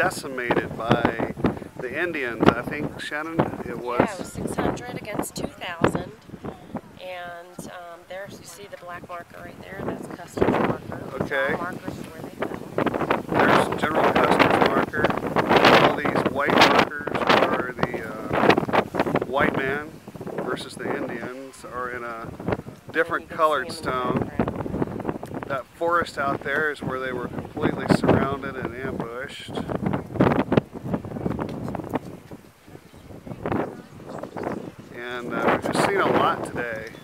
decimated by the Indians. I think, Shannon, it was... Yeah, it was 600 against 2,000. And there you see the black marker right there. That's Custer's marker. Okay. All markers is where they fell. There's General Custer's marker. All these white markers are the white man versus the Indians are in a different colored stone. That forest out there is where they were completely surrounded and ambushed. And we've just seen a lot today.